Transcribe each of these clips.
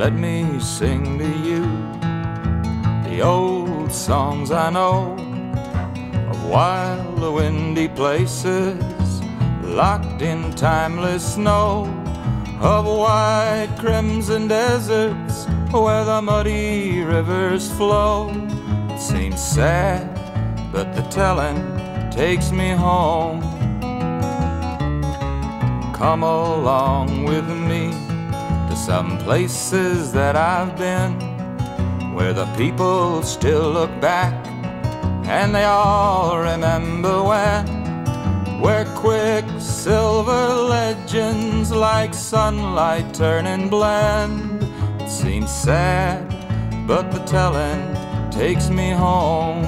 Let me sing to you the old songs I know of wild, windy places locked in timeless snow, of white crimson deserts where the muddy rivers flow. It seems sad, but the telling takes me home. Come along with me to some places that I've been, where the people still look back and they all remember when, where quicksilver legends like sunlight turn and blend. It seems sad, but the telling takes me home.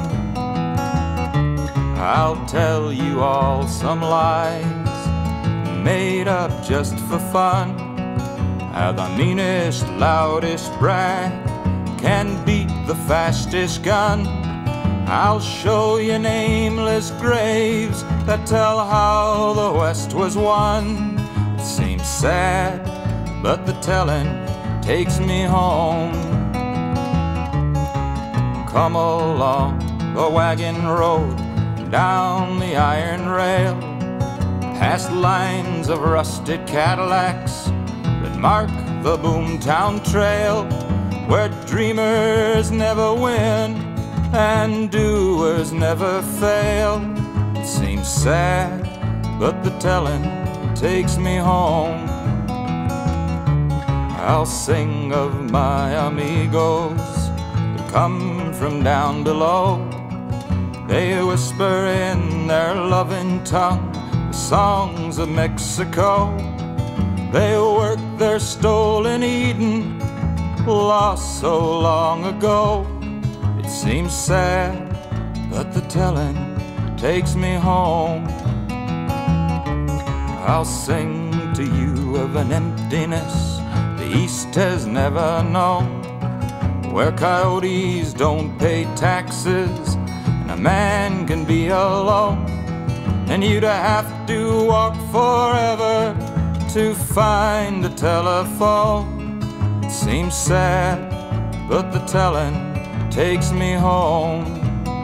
I'll tell you all some lies made up just for fun, how the meanest, loudest brag can beat the fastest gun. I'll show you nameless graves that tell how the West was won. It seems sad, but the telling takes me home. Come along the wagon road, down the iron rail, past lines of rusted Cadillacs that mark the boomtown trail, where dreamers never win and doers never fail. It seems sad, but the telling takes me home. I'll sing of my amigos that come from down below. They whisper in their loving tongue the songs of Mexico. They work their stolen Eden, lost so long ago. It seems sad, but the telling takes me home. I'll sing to you of an emptiness the East has never known, where coyotes don't pay taxes and a man can be alone, and you'd have to walk forever to find a telephone. It seems sad, but the telling takes me home.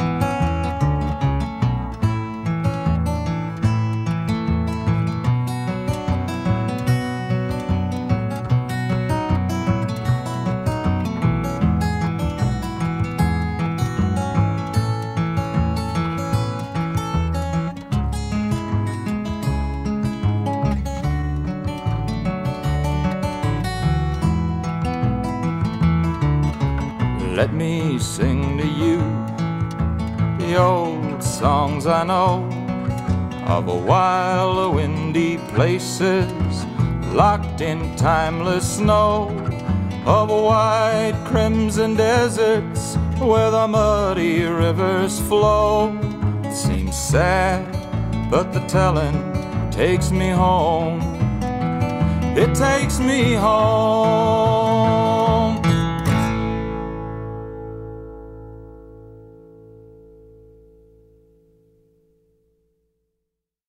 Let me sing to you the old songs I know of wild, windy places locked in timeless snow, of white crimson deserts where the muddy rivers flow. It seems sad, but the telling takes me home. It takes me home.